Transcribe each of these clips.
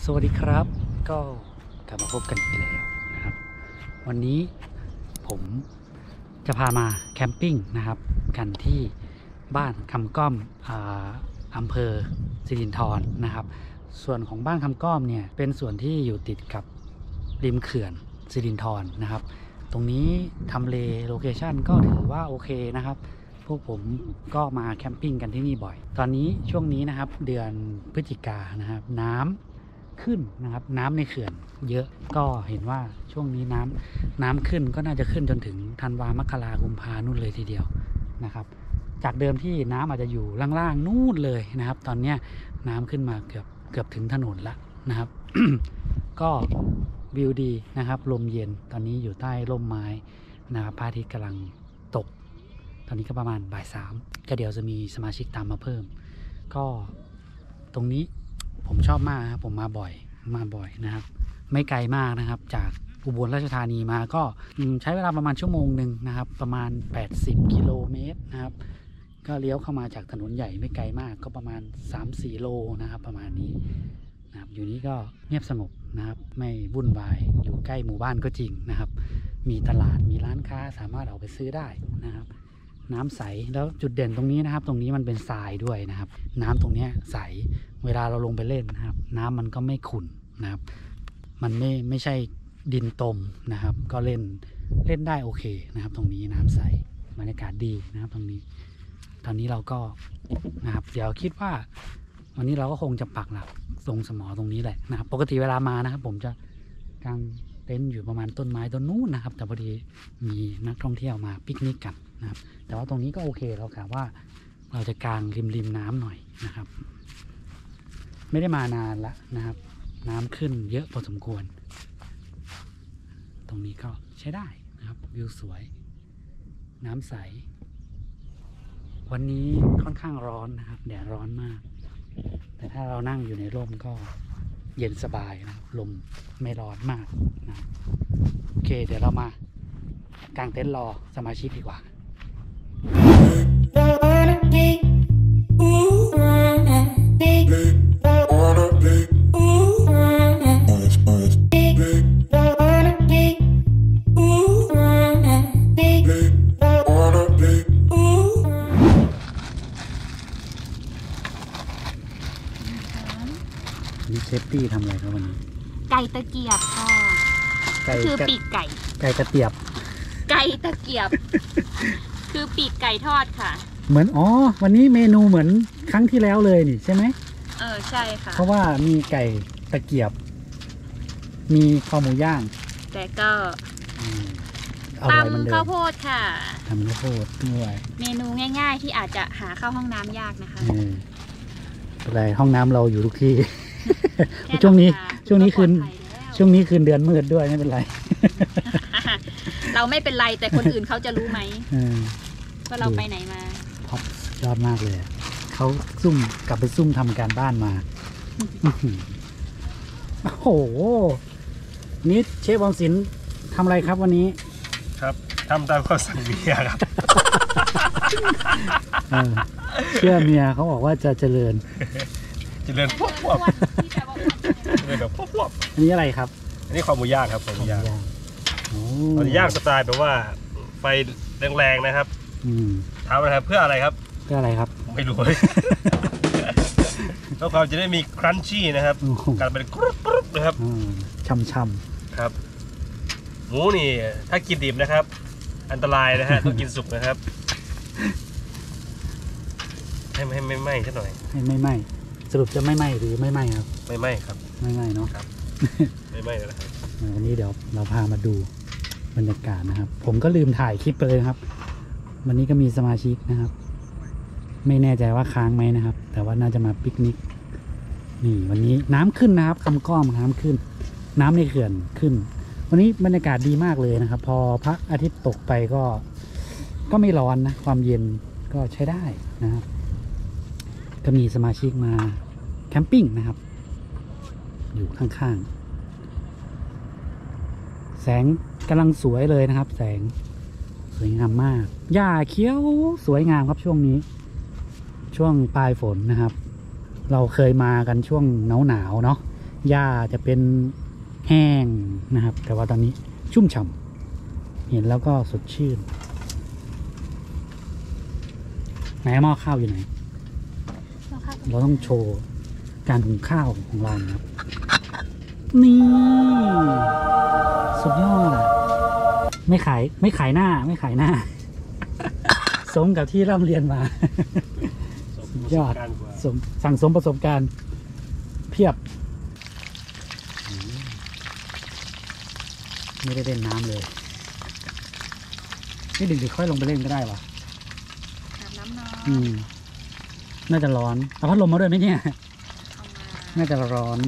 วัสดีครับก็กลับมาพบกันอีกแล้วนะครับวันนี้ผมจะพามาแคมปิ้งนะครับกันที่บ้านคำก้อมอำเภอสิรินธรนะครับส่วนของบ้านคำก้อมเนี่ยเป็นส่วนที่อยู่ติดกับริมเขื่อนสิรินธรนะครับตรงนี้ทำเลโลเคชั่นก็ถือว่าโอเคนะครับพวกผมก็มาแคมปิ้งกันที่นี่บ่อยตอนนี้ช่วงนี้นะครับเดือนพฤศจิกายนนะครับน้ำขึ้นนะครับน้ำในเขื่อนเยอะก็เห็นว่าช่วงนี้น้ำขึ้นก็น่าจะขึ้นจนถึงธันวามกรากุมภานู่นเลยทีเดียวนะครับจากเดิมที่น้ำอาจจะอยู่ล่างๆนู่นเลยนะครับตอนนี้น้ำขึ้นมาเกือบถึงถนนละนะครับ ก็วิวดีนะครับลมเย็นตอนนี้อยู่ใต้ร่มไม้นะครับพระอาทิตย์กำลังตกตอนนี้ก็ประมาณบ่ายสามก็เดี๋ยวจะมีสมาชิกตามมาเพิ่มก็ตรงนี้ผมชอบมากครับผมมาบ่อยนะครับไม่ไกลมากนะครับจากอุบลราชธานีมาก็ใช้เวลาประมาณชั่วโมงหนึ่งนะครับประมาณ80กิโลเมตรนะครับก็เลี้ยวเข้ามาจากถนนใหญ่ไม่ไกลมากก็ประมาณ 3-4 โลนะครับประมาณนี้นะครับอยู่นี้ก็เงียบสงบนะครับไม่วุ่นวายอยู่ใกล้หมู่บ้านก็จริงนะครับมีตลาดมีร้านค้าสามารถเอาไปซื้อได้นะครับน้ำใสแล้วจุดเด่นตรงนี้นะครับตรงนี้มันเป็นทรายด้วยนะครับน้ำตรงนี้ใสเวลาเราลงไปเล่นนะครับน้ำมันก็ไม่ขุ่นนะครับมันไม่ใช่ดินตมนะครับก็เล่นได้โอเคนะครับตรงนี้น้ำใสบรรยากาศดีนะครับตรงนี้ตอนนี้เราก็นะครับเดี๋ยวคิดว่าวันนี้เราก็คงจะปักหลักตรงสมอตรงนี้แหละนะครับปกติเวลามานะครับผมจะกางเต็นท์อยู่ประมาณต้นไม้ต้นนู้นนะครับแต่พอดีมีนักท่องเที่ยวมาปิกนิกกันนะครับแต่ว่าตรงนี้ก็โอเคเรากะว่าเราจะกางริมน้ำหน่อยนะครับไม่ได้มานานละนะครับน้ำขึ้นเยอะพอสมควรตรงนี้ก็ใช้ได้นะครับวิวสวยน้ำใสวันนี้ค่อนข้างร้อนนะครับแดดร้อนมากแต่ถ้าเรานั่งอยู่ในร่มก็เย็นสบายนะครับลมไม่ร้อนมากนะโอเคเดี๋ยวเรามากางเต็นท์รอสมาชิกดีกว่านี่เชฟตี้ทำอะไรครับวันนี้ไก่ตะเกียบค่ะคือปีกไก่กระเตียบไก่ตะเกียบ คือปีกไก่ทอดค่ะเหมือนวันนี้เมนูเหมือนครั้งที่แล้วเลยนี่ใช่ไหมใช่ค่ะเพราะว่ามีไก่ตะเกียบมีข้าวหมูย่างแต่ก็ตำข้าวโพดค่ะทำข้าวโพดด้วยเมนูง่ายๆที่อาจจะหาเข้าห้องน้ำยากนะคะอะไรห้องน้ำเราอยู่ทุกที่ ช่วงนี้คืนเดือนมืดด้วยไม่เป็นไรเราไม่เป็นไรแต่คนอื่นเขาจะรู้ไหมว่าเราไปไหนมาท็อปยอดมากเลยเขากลับไปซุ่มทำการบ้านมาโอ้โหนี่เชฟออมสินทำอะไรครับวันนี้ครับทำตามข้อสั่งเมียครับเชื่อเมียเขาบอกว่าจะเจริญพวบแบบพวบอันนี้อะไรครับอันนี้ข้าวหมูย่างครับข้าวหมูย่างข้าวหมูย่างสไตล์แบบว่าไฟแรงๆนะครับทำนะครับเพื่ออะไรครับไม่รู้เลยแล้วความจะได้มีครันชี่นะครับการเป็นกรุบนะครับช่ำครับหมูนี่ถ้ากินดิบนะครับอันตรายนะฮะต้องกินสุกนะครับให้ไม่ไหม้ซะหน่อยให้ไม่ไหม้สรุปจะไม่ไหม้หรือไม่ไหม้ครับไม่ไหม้ครับไม่ไหม้เนาะครับไม่ไหม้แล้วครับวันนี้เดี๋ยวเราพามาดูบรรยากาศนะครับผมก็ลืมถ่ายคลิปไปเลยครับวันนี้ก็มีสมาชิกนะครับไม่แน่ใจว่าค้างไหมนะครับแต่ว่าน่าจะมาปิกนิกนี่วันนี้น้ำขึ้นนะครับคำก้อมน้ำขึ้นน้ำในเขื่อนขึ้นวันนี้บรรยากาศดีมากเลยนะครับพอพระอาทิตย์ตกไปก็ไม่ร้อนนะความเย็นก็ใช้ได้นะครับก็มีสมาชิกมาแคมปิ้งนะครับอยู่ข้างๆแสงกำลังสวยเลยนะครับแสงสวยงามมากหญ้าเขียวสวยงามครับช่วงนี้ช่วงปลายฝนนะครับเราเคยมากันช่วงหนาวเนาะหญ้าจะเป็นแห้งนะครับ แต่ว่าตอนนี้ชุ่มฉ่ำเห็นแล้วก็สดชื่นไหนหม้อข้าวอยู่ไหน เราต้องโชว์การหุงข้าวของเรานะครับ นี่ สุดยอดอะไม่ขายหน้า สมกับที่ร่ำเรียนมา ยอดสั่งสมประสบการณ์เพียบ ไม่ได้เล่นน้ำเลยนี่ดึกๆค่อยลงไปเล่นก็ได้วะอาบน้ำนอนน่าจะร้อนเอาพัดลมมาด้วยไหมเนี่ยเอามาน่าจะร้อน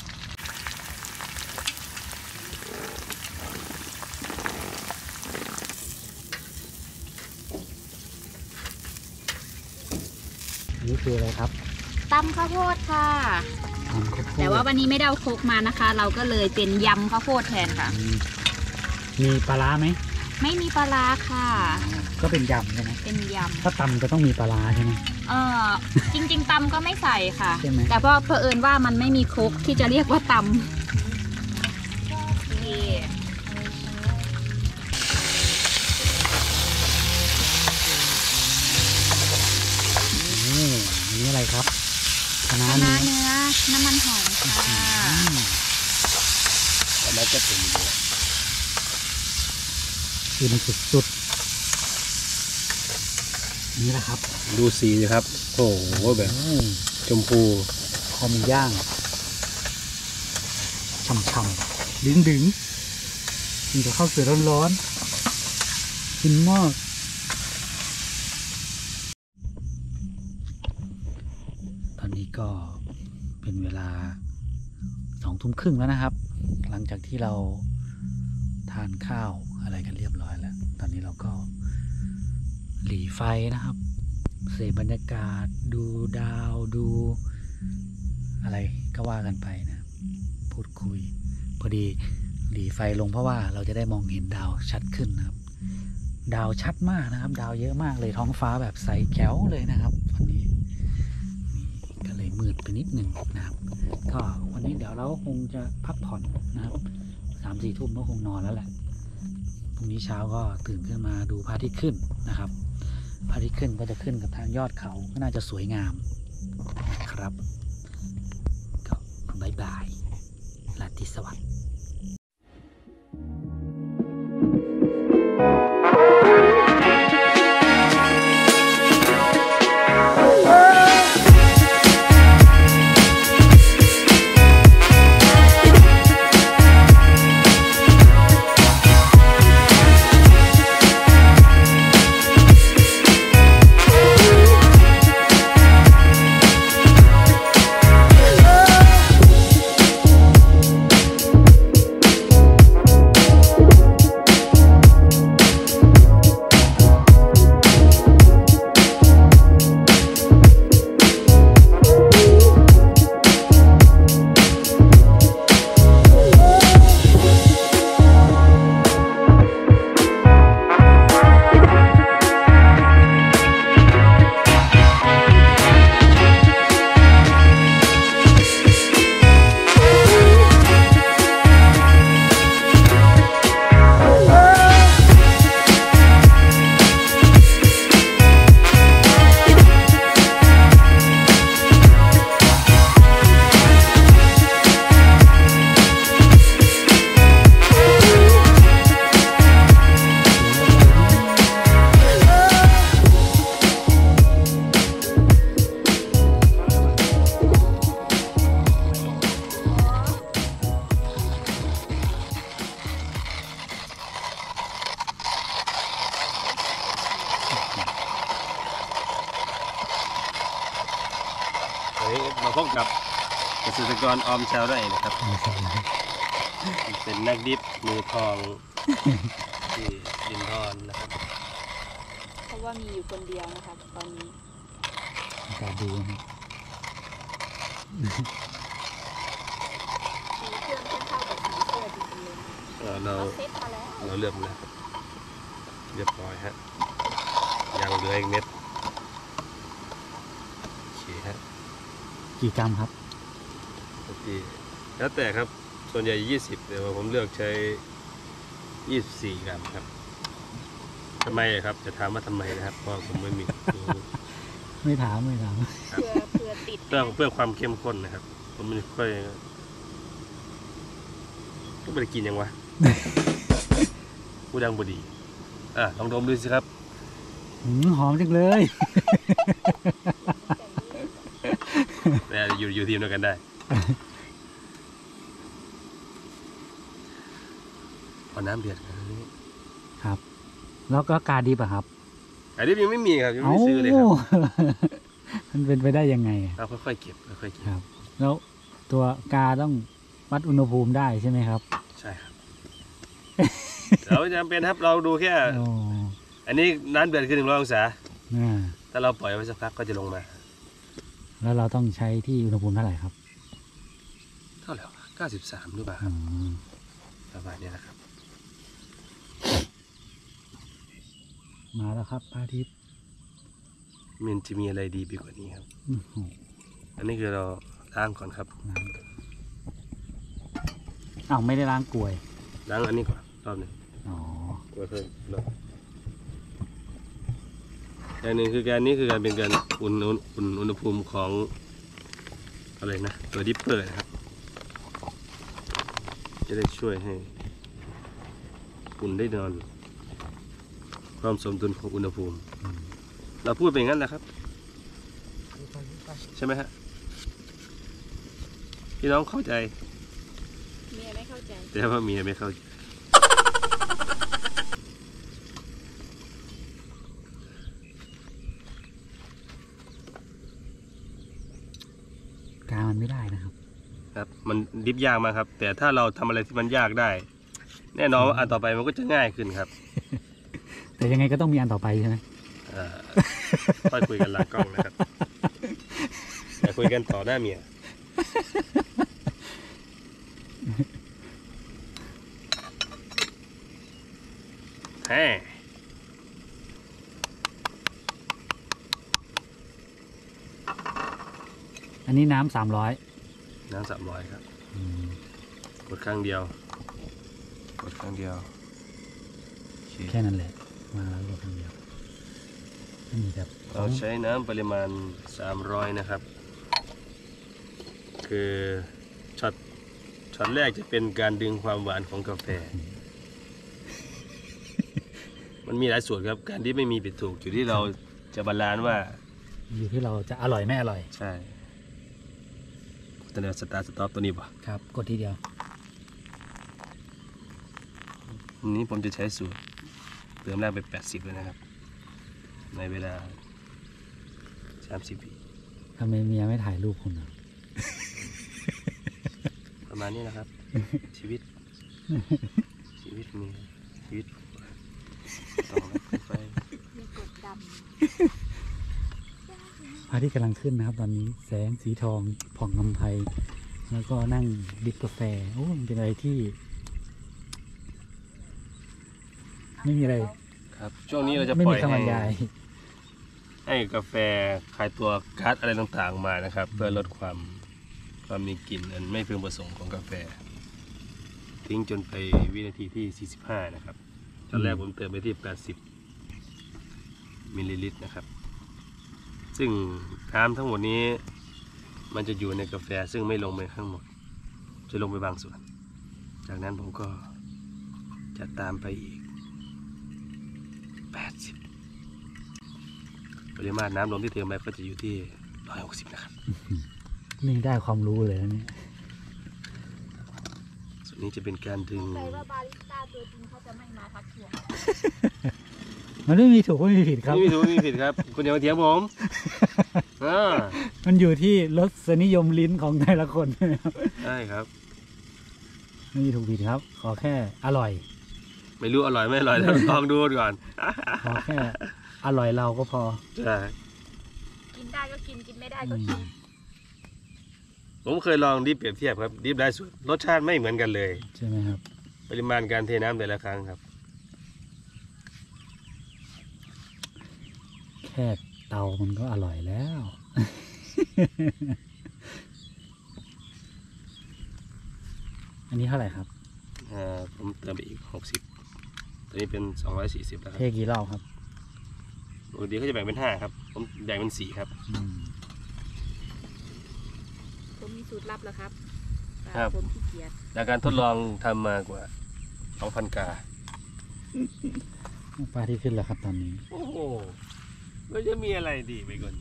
นี่คืออะไรครับตำข้าวโพดค่ะทำข้าวโพดแต่ว่าวันนี้ไม่ได้เอาโคกมานะคะ เราก็เลยเป็นยำข้าวโพดแทนค่ะมีปลาร้าไหมไม่มีปลาร้าค่ะก็เป็นยำใช่ไหมเป็นยถ้าตำจะต้องมีปลาร้าใช่ไหมำจริงๆตำก็ไม่ใส่ค่ะใช่ไหมแต่เพราะเผอิญว่ามันไม่มีโคกที่จะเรียกว่าตำโอเคอันนี้อะไรครับคะน้าคณะเนื้อเนื้อน้ำมันหอยค่ะแล้วจะเป็นคือมันสุดๆนี่แหละครับดูสีสิครับโอ้โหแบบชมพูคอหมูย่างช่ำๆดึงๆกินกับข้าวสวยร้อนๆกินมากตอนนี้ก็เป็นเวลา20:30แล้วนะครับ หลังจากที่เราทานข้าวอะไรกันเรียบร้อยแล้ว ตอนนี้เราก็หลีไฟนะครับ เสพบรรยากาศดูดาวดูอะไรก็ว่ากันไปนะ พูดคุย พอดีหลีไฟลงเพราะว่าเราจะได้มองเห็นดาวชัดขึ้นนะครับ ดาวชัดมากนะครับ ดาวเยอะมากเลยท้องฟ้าแบบใสแจ๋วเลยนะครับวันนี้นี่ก็เลยมืดไปนิดหนึ่งนะครับ ก็วันนี้เดี๋ยวเราคงจะพักผ่อนนะครับ3-4 ทุ่มก็คงนอนแล้วแหละพรุ่งนี้เช้าก็ตื่นขึ้นมาดูพระอาทิตย์ขึ้นนะครับพระอาทิตย์ขึ้นก็จะขึ้นกับทางยอดเขาก็น่าจะสวยงามนะครับก็บายบายราตรีสวัสดิ์วันนี้มาพบกับเกษตรกรออมชาวไร่นะครับ เป็นนักดิฟมือทองที่ดินทอนนะครับเพราะว่ามีอยู่คนเดียวนะคะตอนนี้อากาศดีนะสีเครื่องเข้ากับสีเสื้อจริงๆเลยเราเซ็ตมาแล้วเราเลือกแล้วเรียบร้อยฮะยังเหลืออีกเม็ดโอเคฮะกี่กรัมครับโอเคแล้วแต่ครับส่วนใหญ่20แต่ว่าผมเลือกใช้24 กรัมครับทำไมครับจะถามว่าทำไมนะครับเพราะผมไม่มีไม่ถามเพื่อติดเพื่อความเข้มข้นนะครับผมไม่ค่อยก็ไม่ได้กินยังวะ ผู้ดังบดีลองดมดูสิครับหอมจังเลยแต่อยู่ทีมเดียวกันได้พอน้ำเดือดครับ แล้วก็กาดีป่ะครับอันนี้ยังไม่มีครับยังไม่ซื้อเลยครับมันเป็นไปได้ยังไงเราค่อยๆเก็บค่อยๆเก็บครับ แล้วตัวกาต้องวัดอุณหภูมิได้ใช่ไหมครับใช่ครับ เราจำเป็นครับเราดูแค่อันนี้น้ำเดือดคือ100 องศาถ้าเราปล่อยไว้สักพักก็จะลงมาแล้วเราต้องใช้ที่อุณหภูมิเท่าไหร่ครับเท่าไหร่93หรือเปล่าครับประมาณนี้นะครับมาแล้วครับพระอาทิตย์มันจะมีอะไรดีไปกว่านี้ครับอันนี้คือเราล้างก่อนครับไม่ได้ล้างกลวยล้างอันนี้ก่อนรอบหนึ่งกลวยเพิ่มอย่างหนึ่งคือการนี้คือการเป็นการอุ่นอุณหภูมิของอะไรนะตัวดิปเปอร์นะครับจะได้ช่วยให้อุ่นได้นอนความสมดุลของอุณหภูมิเราพูดไปงั้นแหละครับใช่ไหมฮะพี่น้องเข้าใจเมียไม่เข้าใจแต่ว่าเมียไม่เข้าใจกามันไม่ได้นะครับครับมันดิบยากมากครับแต่ถ้าเราทำอะไรที่มันยากได้แน่นอนว่าอันต่อไปมันก็จะง่ายขึ้นครับแต่ยังไงก็ต้องมีอันต่อไปใช่ไหมค่อยคุยกันหลังกล้องนะครับอย่าคุยกันต่อหน้าเมียอันนี้น้ำ300 ครับกดครั้งเดียวแค่นั้นแหละมาแล้วกดครั้งเดียวเราใช้น้ำปริมาณ300นะครับคือช็อตแรกจะเป็นการดึงความหวานของกาแฟ มันมีหลายส่วนครับการที่ไม่มีผิดถูกอยู่ที่เราจะบาลานซ์ว่าอยู่ที่เราจะอร่อยไม่อร่อยใช่ตัวนี้สตาร์ทสต็อปตัวนี้ป่ะครับกดทีเดียววันนี้ผมจะใช้สูตรเติมแรกไป80เลยนะครับในเวลา30 วิทำไมเมียไม่ถ่ายรูปคุณอ่ะประมาณนี้นะครับ ชีวิตมีชีวิตต้องรับไฟพระอาทิตย์กำลังขึ้นนะครับตอนนี้แสงสีทองผ่องอำไพแล้วก็นั่งดิบกาแฟมันเป็นอะไรที่ไม่มีอะไรครับช่วงนี้เราจะปล่อยให้กาแฟคลายตัวก๊าซอะไรต่างๆมานะครับเพื่อลดความมีกลิ่นอันไม่พึงประสงค์ของกาแฟทิ้งจนไปวินาทีที่45นะครับตอนแรกผมเติมไปที่80 มิลลิลิตรนะครับซึ่งน้ำทั้งหมดนี้มันจะอยู่ในกาแฟซึ่งไม่ลงไปข้างหมดจะลงไปบางส่วนจากนั้นผมก็จะตามไปอีก80ปริมาณน้ำลมที่เติมไปก็จะอยู่ที่160นะครับนี่ได้ความรู้เลยนะเนี่ยส่วนนี้จะเป็นการดึงใครว่าบาริสต้าตัวจริงเขาจะไม่มาทักทวงมันไม่มีถูกไม่มีผิดครับไม่มีถูกไม่มีผิดครับคุณอย่ามาเถียงผมมันอยู่ที่รสนิยมลิ้นของแต่ละคนใช่ครับไม่มีถูกผิดครับขอแค่อร่อยไม่รู้อร่อยไม่อร่อยลองดูก่อนขอแค่อร่อยเราก็พอใช่กินได้ก็กินไม่ได้ก็กินผมเคยลองดิฟเปรียบเทียบครับดิฟได้สุดรสชาติไม่เหมือนกันเลยใช่ไหมครับปริมาณการเทน้ำแต่ละครั้งครับแค่เตามันก็อร่อยแล้วอันนี้เท่าไหร่ครับผมเติมไปอีก60ตัวนี้เป็น240แล้วครัเทบกี่รอบครับปกติเขาจะแบ่งเป็น5ครับผมแบ่งเป็น4ครับผมมีสูตรลับแล้วครับครับผมขี้เกียจจากการทดลองทำมากว่า 2,000 กาปลาที่ขึ้นแล้วครับตอนนี้โอ้โหมันจะมีอะไรดีไปก่อน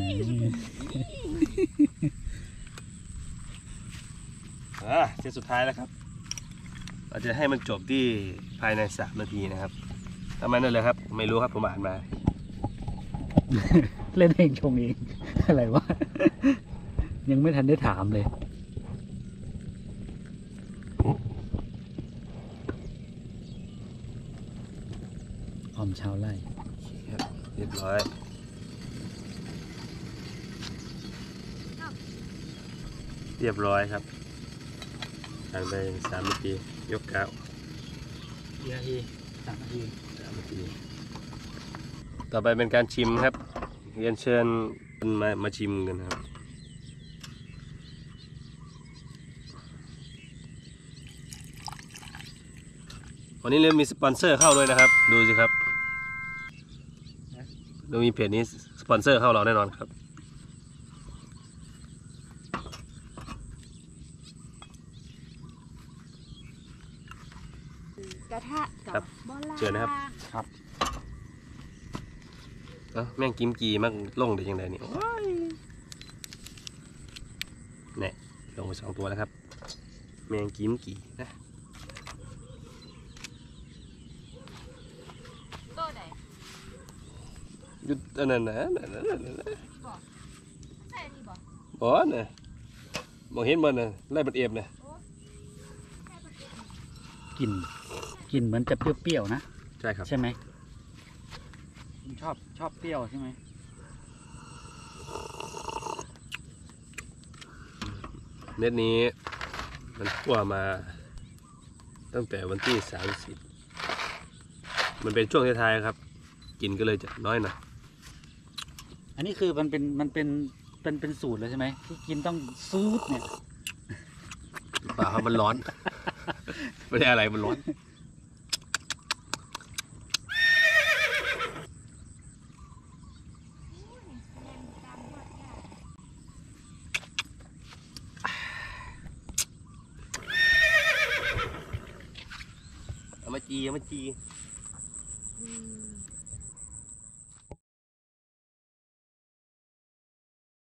เซตสุดท้ายแล้วครับ เราจะให้มันจบที่ภายใน3 นาทีนะครับทำไมนั่นเลยครับ ไม่รู้ครับผมอ่านมาเล่นเองชงเอง อะไรวะ ยังไม่ทันได้ถามเลยออมชาวไร่เรียบร้อย เรียบร้อยครับผ่านไป3 นาทียกกาวกี่นาที3 นาที 3 นาที ต่อไปเป็นการชิมครับเรียนเชิญมาชิมกันครับวันนี้เริ่มมีสปอนเซอร์เข้าด้วยนะครับ ดูสิครับเรามีเพจนี้สปอนเซอร์เข้าเราแน่นอนครับกระทะครักับบ โบราณเชิญนะครับครับแม่งกิมกีมั่งลงได้ยังไงเนี่ยเนี่ยลงไป2 ตัวแล้วครับ แมงกิมกีนะโต้ไหนยุดอันนั้นนะใช่นี่บอกบอสนะมองเห็นมันนะไล่บัดเอฟนะกลิ่นเหมือนจะเปรี้ยวๆนะใช่ครับใช่ไหมคุณชอบเปรี้ยวใช่ไหมเม็ดนี้มันคั่วมาตั้งแต่วันที่30มันเป็นช่วงท้ายๆครับกินก็เลยจะน้อยหน่อยอันนี้คือมันเป็นสูตรเลยใช่ไหมที่กินต้องซูดเนี่ยเปล่าครับมันร้อน ไม่ได้อะไรมันร้อนเอามาจี